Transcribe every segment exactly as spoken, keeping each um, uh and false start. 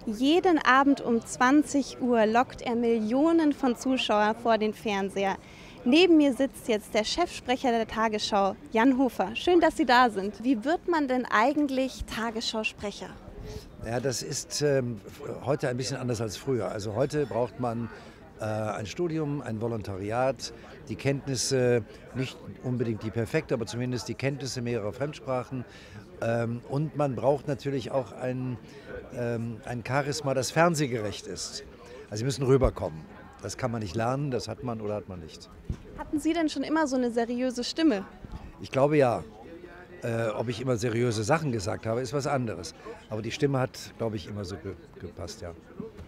Jeden Abend um zwanzig Uhr lockt er Millionen von Zuschauern vor den Fernseher. Neben mir sitzt jetzt der Chefsprecher der Tagesschau, Jan Hofer. Schön, dass Sie da sind. Wie wird man denn eigentlich Tagesschausprecher? Ja, das ist ähm, heute ein bisschen anders als früher. Also heute braucht man äh, ein Studium, ein Volontariat, die Kenntnisse, nicht unbedingt die perfekte, aber zumindest die Kenntnisse mehrerer Fremdsprachen. Ähm, und man braucht natürlich auch ein, ähm, ein Charisma, das fernsehgerecht ist. Also Sie müssen rüberkommen. Das kann man nicht lernen, das hat man oder hat man nicht. Hatten Sie denn schon immer so eine seriöse Stimme? Ich glaube ja. Äh, ob ich immer seriöse Sachen gesagt habe, ist was anderes. Aber die Stimme hat, glaube ich, immer so ge gepasst, ja.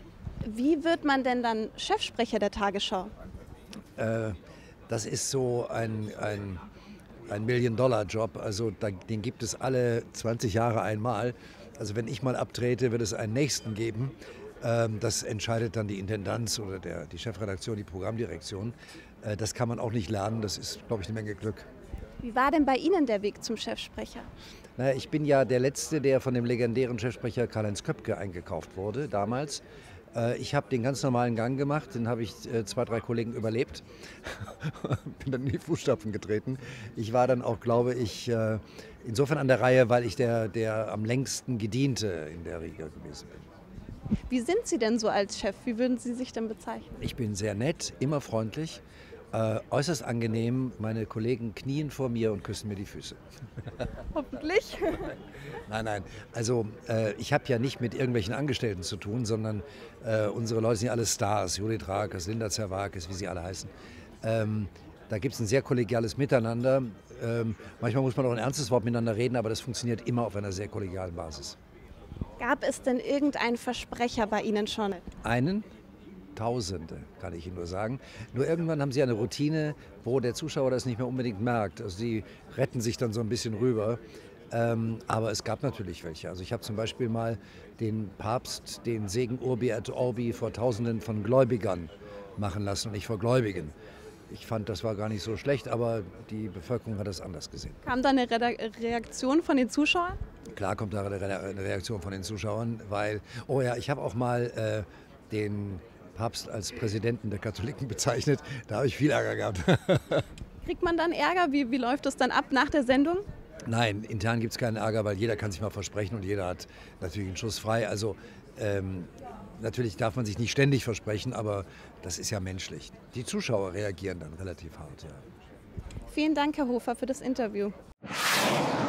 Wie wird man denn dann Chefsprecher der Tagesschau? Äh, das ist so ein, ein, ein Million-Dollar-Job. Also da, den gibt es alle zwanzig Jahre einmal. Also wenn ich mal abtrete, wird es einen nächsten geben. Ähm, das entscheidet dann die Intendanz oder der, die Chefredaktion, die Programmdirektion. Äh, das kann man auch nicht lernen. Das ist, glaube ich, eine Menge Glück. Wie war denn bei Ihnen der Weg zum Chefsprecher? Naja, ich bin ja der Letzte, der von dem legendären Chefsprecher Karl-Heinz Köpke eingekauft wurde, damals. Äh, ich habe den ganz normalen Gang gemacht, den habe ich äh, zwei, drei Kollegen überlebt. Bin dann in die Fußstapfen getreten. Ich war dann auch, glaube ich, äh, insofern an der Reihe, weil ich der, der am längsten Gediente in der Riege gewesen bin. Wie sind Sie denn so als Chef? Wie würden Sie sich denn bezeichnen? Ich bin sehr nett, immer freundlich. Äh, äußerst angenehm, meine Kollegen knien vor mir und küssen mir die Füße. Hoffentlich. Nein, nein, also äh, ich habe ja nicht mit irgendwelchen Angestellten zu tun, sondern äh, unsere Leute sind ja alle Stars, Judith Rakers, Linda Zerwakis, wie sie alle heißen. Ähm, da gibt es ein sehr kollegiales Miteinander. Ähm, manchmal muss man auch ein ernstes Wort miteinander reden, aber das funktioniert immer auf einer sehr kollegialen Basis. Gab es denn irgendeinen Versprecher bei Ihnen schon? Einen? Tausende, kann ich Ihnen nur sagen. Nur irgendwann haben sie eine Routine, wo der Zuschauer das nicht mehr unbedingt merkt. Also sie retten sich dann so ein bisschen rüber. Ähm, aber es gab natürlich welche. Also ich habe zum Beispiel mal den Papst den Segen Urbi et Orbi vor Tausenden von Gläubigern machen lassen und nicht vor Gläubigen. Ich fand, das war gar nicht so schlecht, aber die Bevölkerung hat das anders gesehen. Kam da eine Re Reaktion von den Zuschauern? Klar kommt da eine Reaktion von den Zuschauern, weil, oh ja, ich habe auch mal äh, den Papst als Präsidenten der Katholiken bezeichnet. Da habe ich viel Ärger gehabt. Kriegt man dann Ärger? Wie, wie läuft das dann ab nach der Sendung? Nein, intern gibt es keinen Ärger, weil jeder kann sich mal versprechen und jeder hat natürlich einen Schuss frei. Also ähm, natürlich darf man sich nicht ständig versprechen, aber das ist ja menschlich. Die Zuschauer reagieren dann relativ hart. Ja. Vielen Dank, Herr Hofer, für das Interview.